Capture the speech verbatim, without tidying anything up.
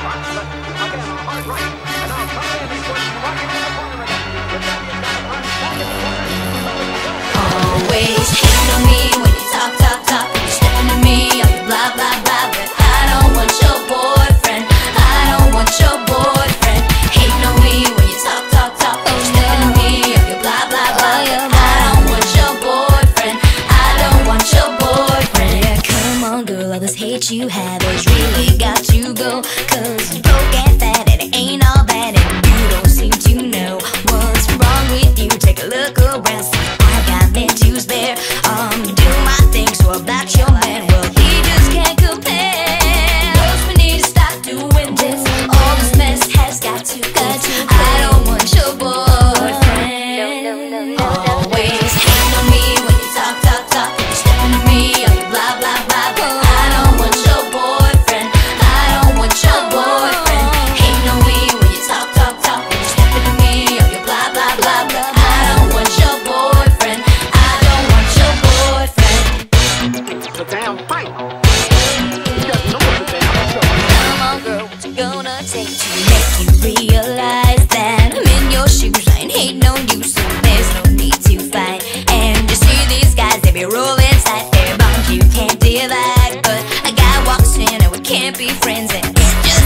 Always hate on me when you talk, talk, talk. When you step into me, all you blah, blah, blah. But I don't want your boyfriend. I don't want your boyfriend. Hate on me when you talk, talk, talk. When you step into me, all you blah, blah, blah. But I don't want your boyfriend. I don't want your boyfriend. Yeah, come on, girl, all this hate you have has really got to go. Cause you broke and fat and it ain't all bad. And you don't seem to know what's wrong with you. Take a look around, see I got men to spare. Um, do my thing, so about your man, well, he just can't compare. Girls, we need to stop doing this. All this mess has got to go. I don't want your boyfriend. Always hate on me when you talk, talk, talk. When you step into me, all you blah, blah, blah. But I don't want your boyfriend. I don't want your boyfriend. Hate on me when you talk, talk, talk. When you step into me, all you blah, blah, blah. But I don't want your boyfriend. I don't want your boyfriend. The damn fight. You got no one to damn fight. Come on, girl, what you gonna take to make you realize that I'm in your shoes? I ain't hating on you, so there's no need to fight. And you see these guys, they be rolling tight. Their bonds you can't divide. But a guy walks in and we can't be friends, and it's just